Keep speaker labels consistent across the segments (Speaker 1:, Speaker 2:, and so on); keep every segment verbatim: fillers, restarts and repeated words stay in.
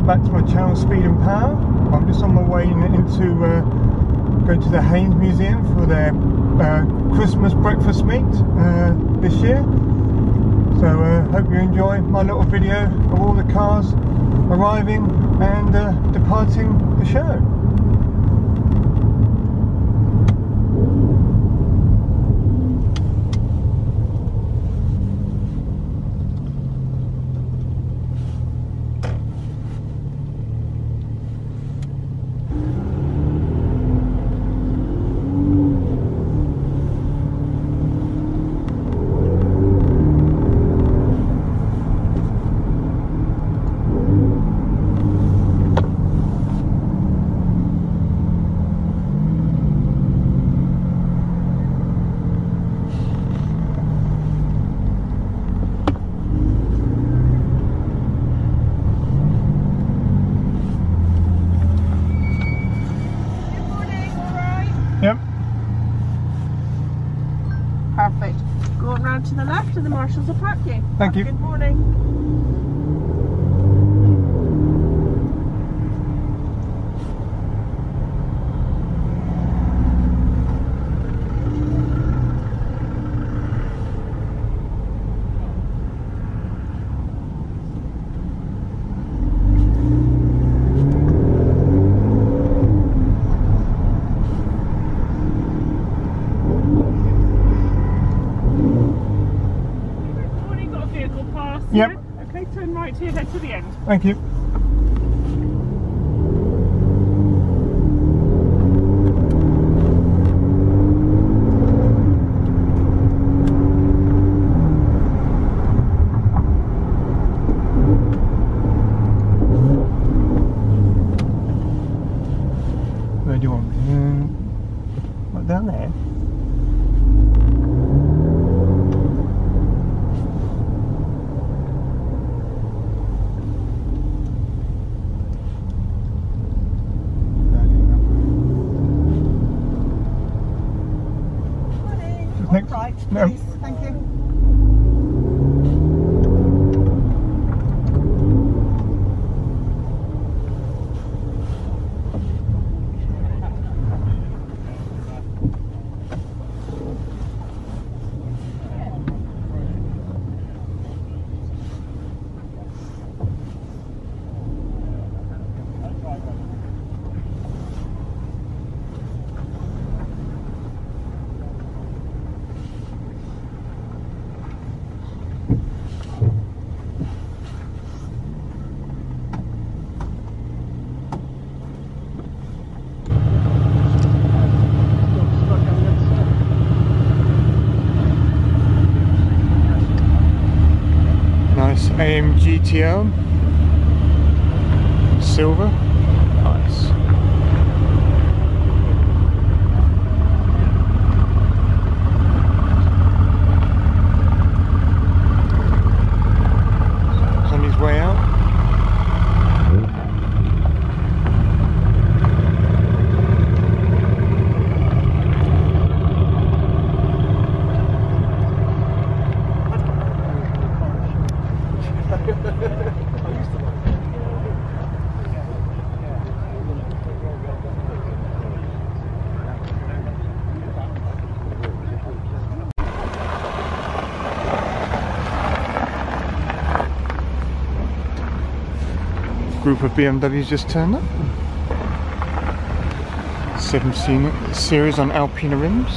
Speaker 1: welcome back to my channel, Speed and Power. I'm just on my way in, into uh, go to the Haynes Museum for their uh, Christmas breakfast meet uh, this year. So uh, hope you enjoy my little video of all the cars arriving and uh, departing the show. Yep.
Speaker 2: Perfect. Going round to the left and the marshals will park you.
Speaker 1: Thank you.
Speaker 2: Good morning.
Speaker 1: Yep.
Speaker 2: Okay, turn right here, head to the end.
Speaker 1: Thank you. Where do you want me? Um, what, down there? Next.
Speaker 2: Right,
Speaker 1: No.
Speaker 2: please. Thank you.
Speaker 1: Nice A M G T L, silver, nice. He's on his way out. Group of B M Ws just turned up. seventeen series on Alpina rims.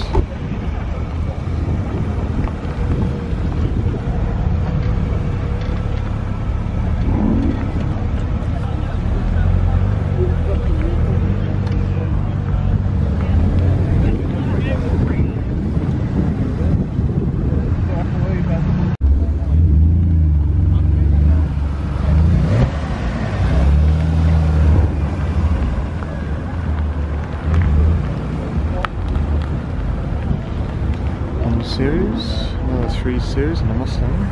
Speaker 1: Series, another three series and a Mustang.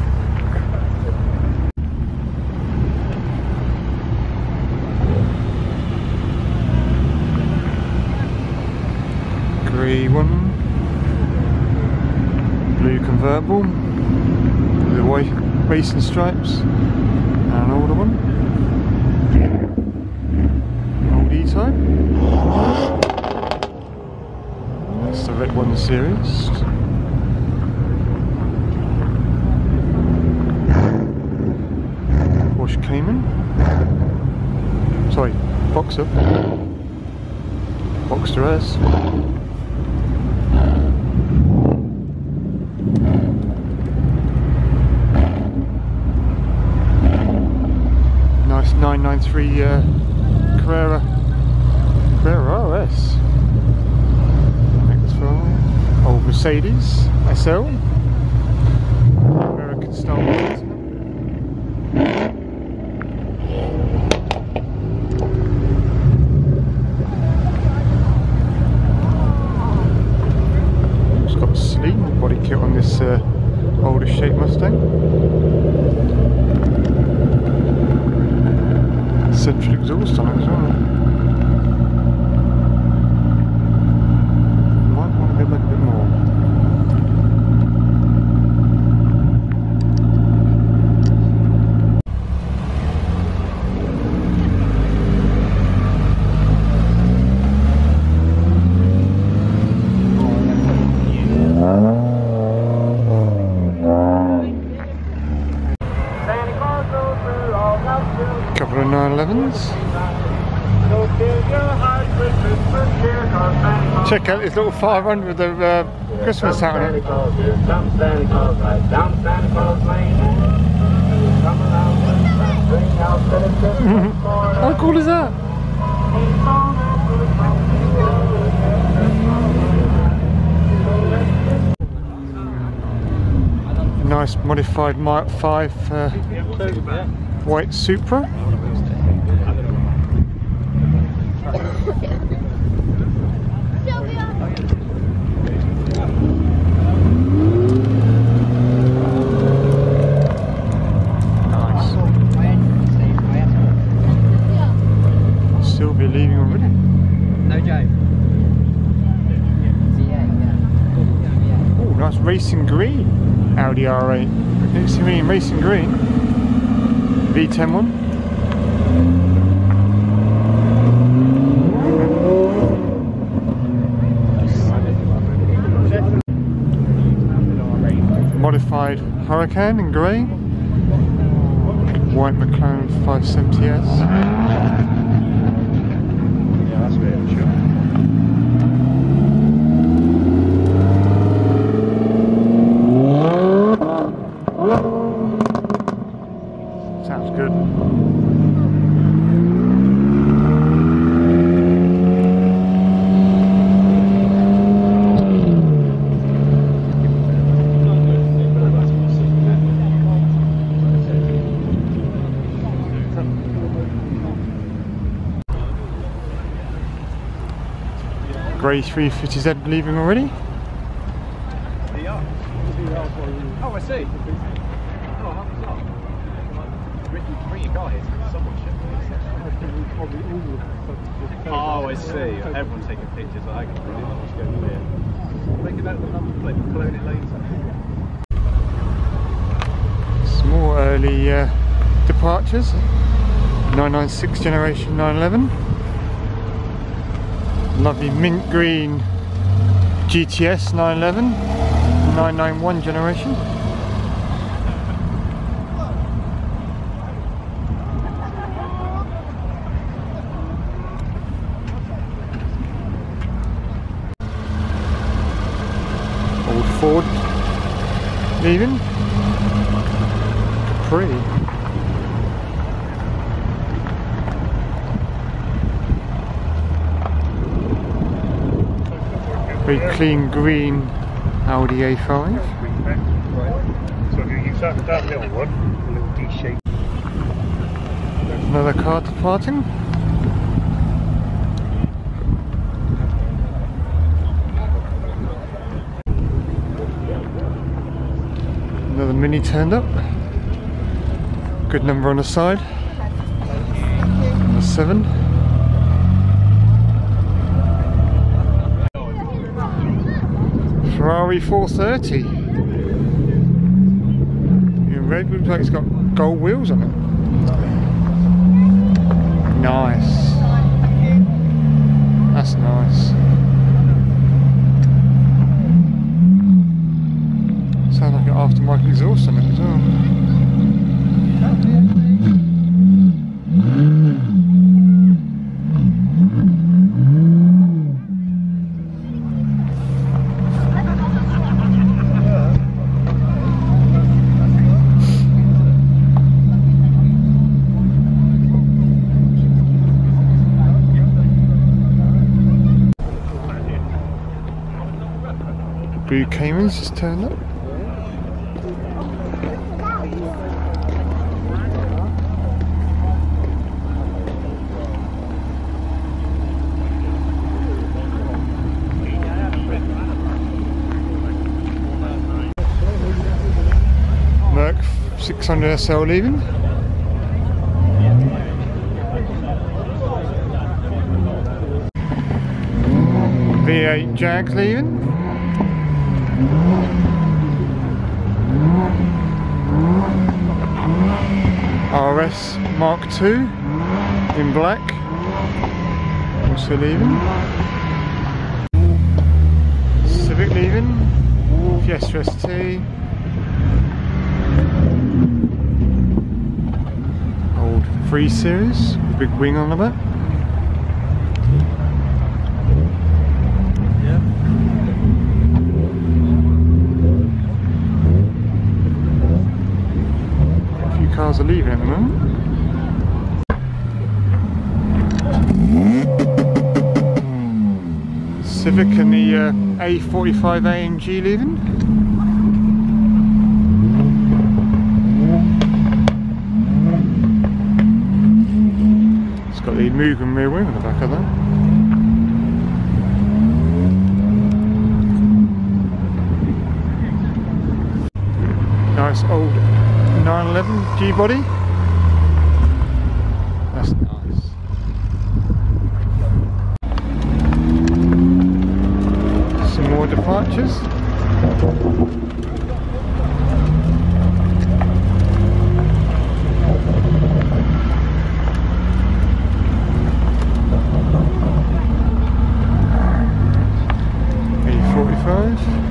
Speaker 1: Grey one, blue convertible, with the white racing stripes, and an older one. E-Type. That's the red one series. Porsche Cayman. Sorry, Boxer. Boxster S. Nice nine ninety-three uh, Carrera Carrera R S. X five. Old Mercedes S L. American style. It's got a sleek body kit on this uh, older shape Mustang. Central exhaust on it as well. Might want to go back a bit more. Couple of nine elevens. Check out this little five hundred with the uh, Christmas hat on it. How cool is that? Nice modified Mark five uh, white Supra. Sylvia leaving already.
Speaker 3: No joke.
Speaker 1: Oh, nice racing green Audi R eight. It's in racing green. V ten one. Modified Hurricane in grey. White McLaren five seventy S.
Speaker 3: Yeah, that's really sure.
Speaker 1: Sounds good. Grey three fifty Z leaving already.
Speaker 3: Oh, I see. Oh, I see. Everyone's taking pictures. I can just go clear. Make a note of the number plate, clone it later.
Speaker 1: Some more early uh, departures. nine ninety-six generation nine eleven. Lovely mint green G T S nine eleven. nine ninety-one generation. Old Ford leaving. Capri. Very clean green Audi A five.
Speaker 4: So if you use that, that little one, a little D-shape.
Speaker 1: Another car departing. Another Mini turned up. Good number on the side. Number seven. Ferrari four thirty. In red, looks like it's got gold wheels on it. Nice. That's nice. Sounds like an aftermarket exhaust on it as well. Blue Haynes just turned up. Merc six hundred S L leaving. V eight Jags leaving. R S Mark two in black, also leaving. Civic leaving. Fiesta S T. Old three series, big wing on the back. Cars are leaving at the moment. Civic and the uh, A forty-five A M G leaving. It's got the moving rear wing on the back of that. Nice old nine eleven G body. That's nice. Some more departures. A forty-five.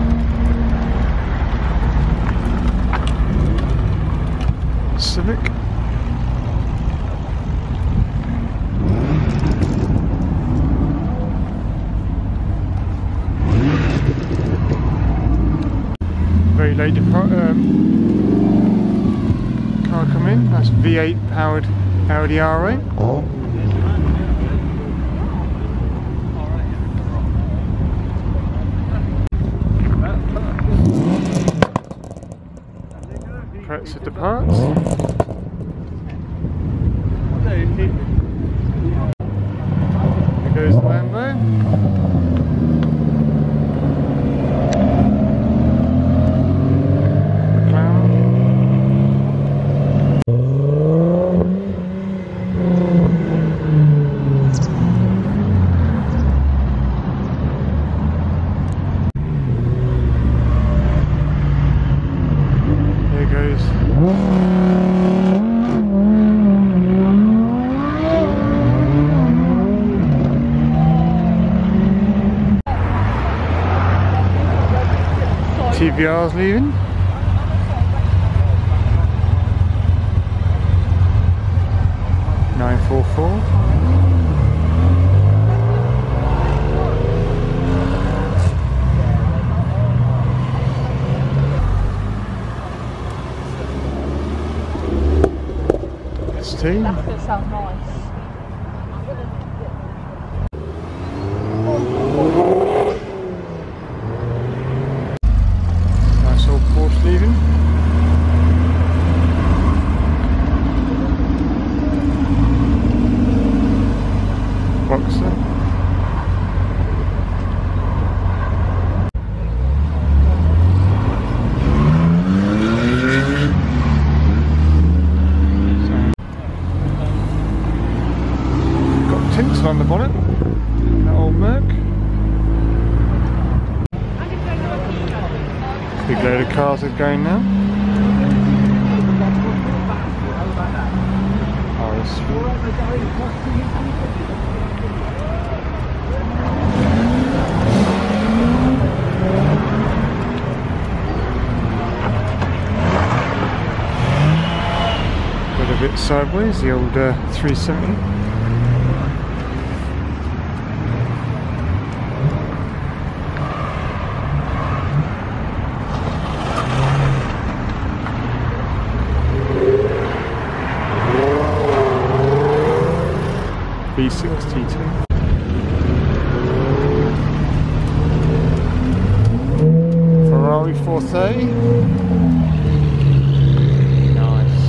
Speaker 1: Civic. Very late depart um, car come in. That's V eight powered Audi R eight. Crates of departs. There goes the Lambo. T V R's leaving. nine four four. S T.
Speaker 2: That's going to sound nice.
Speaker 1: Leaving. Boxer. Got tinsel on the bonnet. That old Merc. Big load of cars are going now. R S bit sideways, the old uh, three seventy. V six T two. Ferrari four thirty. Nice.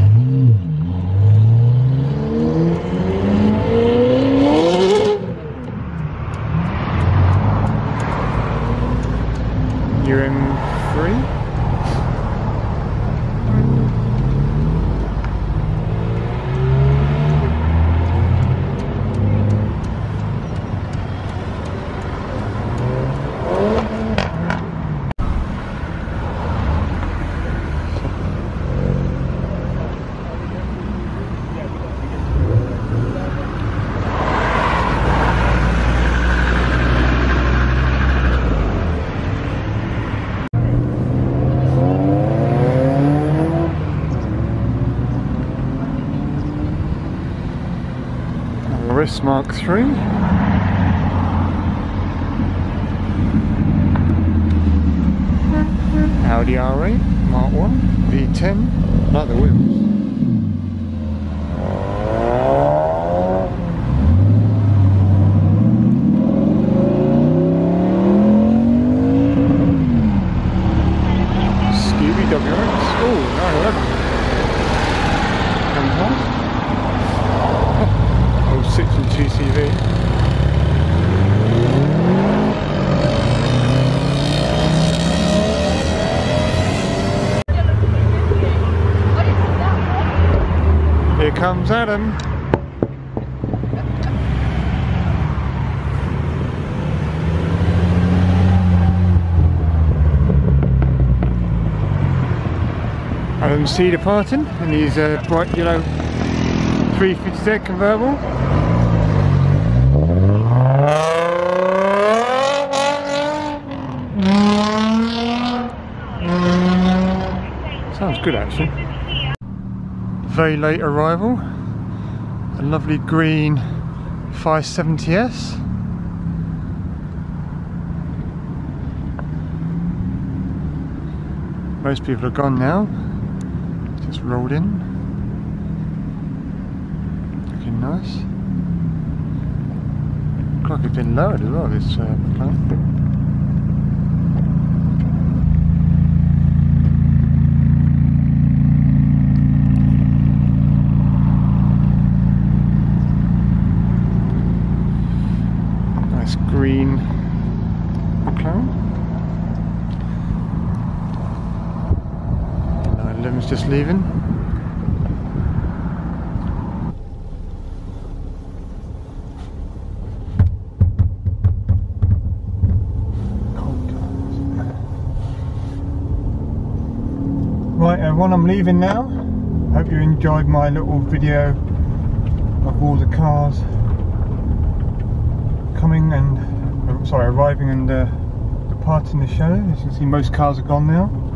Speaker 1: U M three. Mark three. Audi R eight Mark one V ten. Like the wheels. Scooby W X. Oh, nine eleven. Comes on. six and two C V. Here comes Adam. Adam's C departing in his uh, bright yellow three fifty Z convertible. Sounds good actually. Very late arrival. A lovely green five seventy S. Most people are gone now. Just rolled in. Looking nice. Looks like it's been lowered as well, this uh, McLaren. Green McLaren. nine eleven's just leaving. Right everyone, I'm leaving now. Hope you enjoyed my little video of all the cars coming and, uh, sorry, arriving and uh, departing the show. As you can see, most cars are gone now.